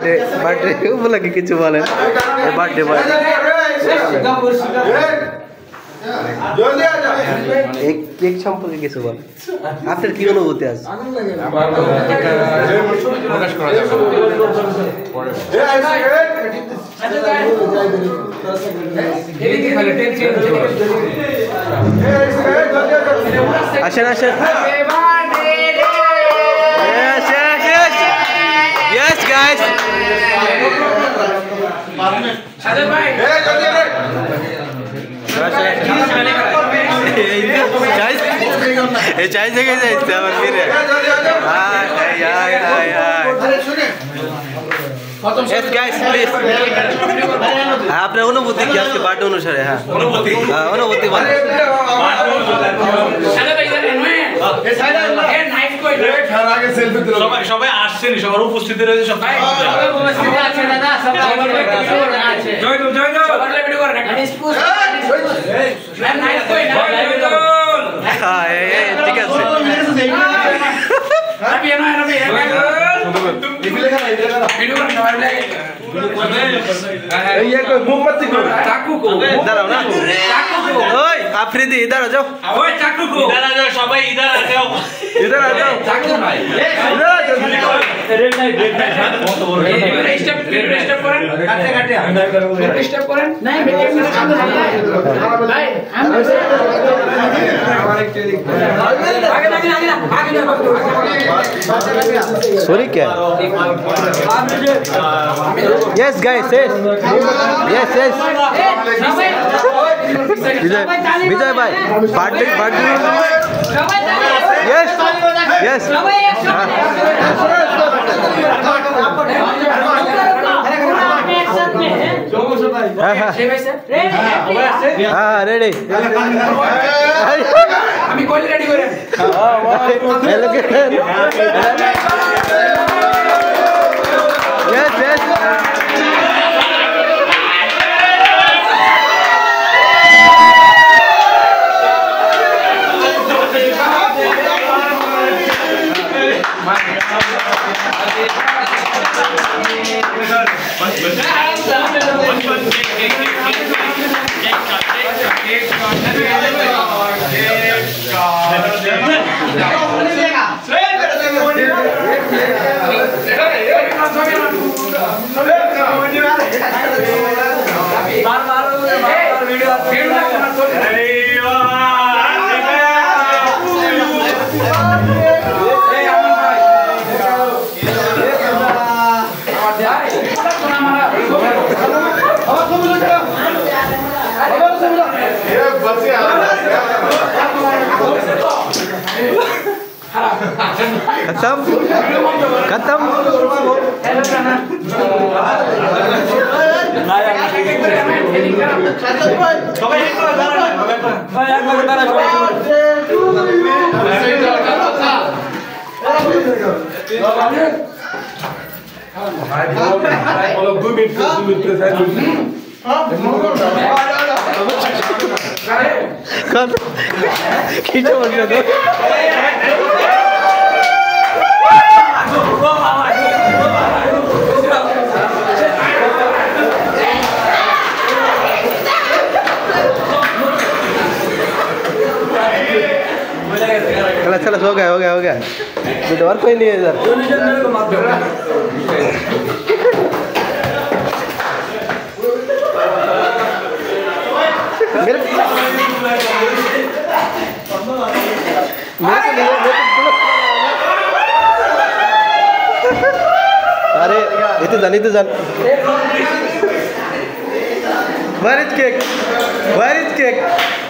Birthday উপলক্ষে কিছু বলেন বার্থডে বয় এই কেক সম্পর্কে কিছু বলেন আপনার কি অনুভূতি আছে প্রকাশ করা যাবে আসেন আসেন Yes guys চাই থেকে যাইছে আমার ফিরে Yes guys please আপনার অনুভূতি কি আজকে বার্থডে অনুসারে হ্যাঁ অনুভূতি বলেন সবাই আসছেন সবার উপস্থিতি রয়েছে সবাই ঠিক আছে দাঁড়াও না ওই আফ্রিদি ইধার যাও সবাই ইধার যাও इधर आ जाओ स्टेप करें स्टेप करें नहीं सॉरी क्या yes guys yes yes Vijay भाई पार्टी यस यस हाँ रेडी আমি কল রেডি করে यस यस खत्म खत्म खींचो चलो हो गया बेटा और कोई नहीं है इधर अरे इधर जान Where is cake?